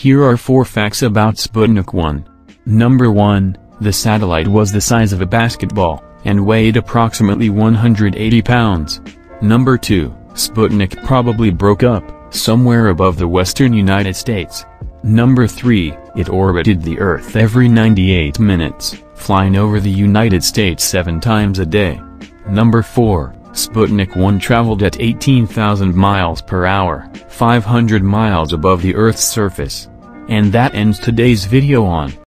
Here are 4 facts about Sputnik 1. Number 1, the satellite was the size of a basketball, and weighed approximately 180 pounds. Number 2, Sputnik probably broke up, somewhere above the western United States. Number 3, it orbited the Earth every 98 minutes, flying over the United States 7 times a day. Number 4, Sputnik 1 traveled at 18,000 miles per hour, 500 miles above the Earth's surface. And that ends today's video on